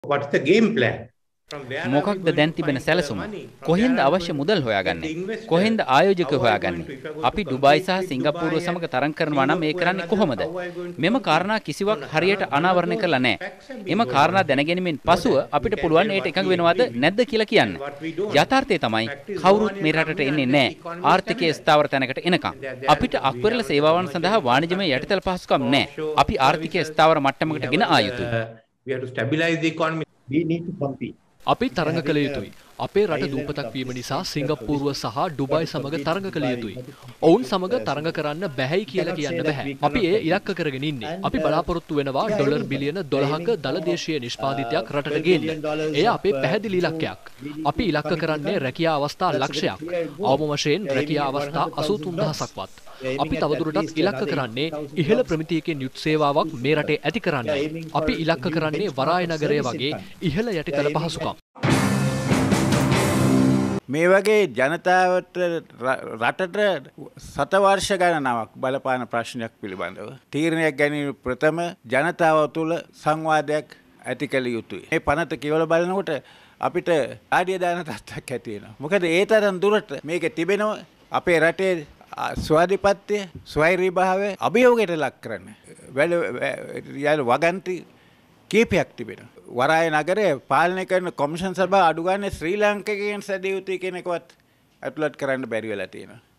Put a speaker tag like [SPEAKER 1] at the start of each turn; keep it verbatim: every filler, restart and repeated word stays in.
[SPEAKER 1] What's the game plan? From where are we
[SPEAKER 2] මොකක්ද
[SPEAKER 1] going
[SPEAKER 2] දැන්
[SPEAKER 1] to
[SPEAKER 2] තිබෙන
[SPEAKER 1] find the
[SPEAKER 2] සැලසුම?
[SPEAKER 1] money? From where
[SPEAKER 2] කොහෙන්ද
[SPEAKER 1] are we
[SPEAKER 2] අවශ්‍ය
[SPEAKER 1] going to
[SPEAKER 2] මුදල්
[SPEAKER 1] get
[SPEAKER 2] හොයාගන්නේ?
[SPEAKER 1] the investors?
[SPEAKER 2] කොහෙන්ද
[SPEAKER 1] How
[SPEAKER 2] ආයෝජකයෝ
[SPEAKER 1] are you going
[SPEAKER 2] හොයාගන්නේ?
[SPEAKER 1] to, if I go to
[SPEAKER 2] අපි ඩුබායි
[SPEAKER 1] compete
[SPEAKER 2] සහ
[SPEAKER 1] with
[SPEAKER 2] සිංගප්පූරුව
[SPEAKER 1] Dubai and
[SPEAKER 2] සමග තරඟ කරනවා නම් මේ
[SPEAKER 1] Singapore
[SPEAKER 2] කරන්නේ
[SPEAKER 1] and others,
[SPEAKER 2] කොහොමද?
[SPEAKER 1] how are you going to
[SPEAKER 2] මෙම
[SPEAKER 1] compete?
[SPEAKER 2] කාරණා කිසිවක්
[SPEAKER 1] No,
[SPEAKER 2] හරියට
[SPEAKER 1] none of
[SPEAKER 2] අනාවරණය
[SPEAKER 1] those
[SPEAKER 2] කළා නැහැ.
[SPEAKER 1] facts have been
[SPEAKER 2] එම
[SPEAKER 1] going
[SPEAKER 2] කාරණා
[SPEAKER 1] on.
[SPEAKER 2] දැනගැනීමෙන්
[SPEAKER 1] No,
[SPEAKER 2] පසුව
[SPEAKER 1] that
[SPEAKER 2] අපිට
[SPEAKER 1] we can
[SPEAKER 2] පුළුවන්
[SPEAKER 1] say
[SPEAKER 2] ඒට
[SPEAKER 1] what
[SPEAKER 2] එකඟ
[SPEAKER 1] we
[SPEAKER 2] වෙනවද
[SPEAKER 1] agree with
[SPEAKER 2] නැද්ද කියලා කියන්න.
[SPEAKER 1] and what we don't.
[SPEAKER 2] යථාර්ථය තමයි
[SPEAKER 1] Fact is, no
[SPEAKER 2] කවුරුත්
[SPEAKER 1] one
[SPEAKER 2] මේ
[SPEAKER 1] is
[SPEAKER 2] රටට
[SPEAKER 1] coming
[SPEAKER 2] එන්නේ
[SPEAKER 1] unless
[SPEAKER 2] නැහැ.
[SPEAKER 1] the economy is
[SPEAKER 2] ආර්ථිකයේ
[SPEAKER 1] stabilized.
[SPEAKER 2] ස්ථාවර තැනකට එනකම්.
[SPEAKER 1] There, there
[SPEAKER 2] අපිට
[SPEAKER 1] we
[SPEAKER 2] අක්වරල
[SPEAKER 1] have the
[SPEAKER 2] සේවාවන්
[SPEAKER 1] commercial
[SPEAKER 2] සඳහා වාණිජමය
[SPEAKER 1] infrastructure
[SPEAKER 2] යටිතල පහසුකම්
[SPEAKER 1] for
[SPEAKER 2] නැහැ.
[SPEAKER 1] offshore
[SPEAKER 2] අපි ආර්ථිකයේ
[SPEAKER 1] services.
[SPEAKER 2] ස්ථාවර
[SPEAKER 1] We
[SPEAKER 2] මට්ටමකට
[SPEAKER 1] have
[SPEAKER 2] ගෙන
[SPEAKER 1] all
[SPEAKER 2] ආ
[SPEAKER 1] the,
[SPEAKER 2] යුතුයි.
[SPEAKER 1] we have to stabilize the economy. We need to compete.
[SPEAKER 3] අපි තරඟ කළ යුතුයි. අපේ රට දූපතක් වීම නිසා සිංගප්පූරුව සහ ඩුබයි සමග තරඟ කළ යුතුයි. ඔවුන් සමග තරඟ කරන්න බැහැයි කියලා කියන්න බැහැ. අපි ඒ ඉලක්ක කරගෙන ඉන්නේ. අපි බලාපොරොත්තු වෙනවා ඩොලර් බිලියන දොළහක දළදේශීය නිෂ්පාදිතයක් රටට ගේන්න. එය අපේ පැහැදිලි ඉලක්කයක්. අපි ඉලක්ක කරන්නේ රැකියා අවස්ථා ලක්ෂයක්. අවම වශයෙන් රැකියා අවස්ථා අසූතුන් දහසක්වත්. අපි තවදුරටත් ඉලක්ක කරන්නේ ඉහළ ප්‍රමිතියකින් යුත් සේවාවක් මේ රටේ ඇති කරන්නයි. අපි ඉලක්ක කරන්නේ වරාය නගරය වගේ ඉහළ යටිතල පහසුකම්.
[SPEAKER 4] මේ වගේ ජනතාවට රටට සතවර්ෂ ගණනාවක් බලපාන ප්‍රශ්නයක් පිළිබඳව තීරණයක් ගැනීම ප්‍රථම ජනතාව තුළ සංවාදයක් ඇති කළ යුතුයි. මේ පනත කියවල බලනකොට අපිට ආඩිය දාන තත්ත්වයක් ඇති වෙනවා. මොකද ඒ තරම් දුරට මේක තිබෙනවා අපේ රටේ ස්වාධිපත්‍ය ස්වෛරීභාවය අභියෝගයට ලක් කරන්න. වැල යන වගන්ති කීපයක් තිබෙනවා. වරාය නගරය පාලනය කරන කොමිෂන් සභාව අඩු ගානේ ශ්‍රී ලාංකිකයන් සැදිය යුතුයි කියන එකවත් අතුලත් කරන්න බැරි වෙලා තියෙනවා.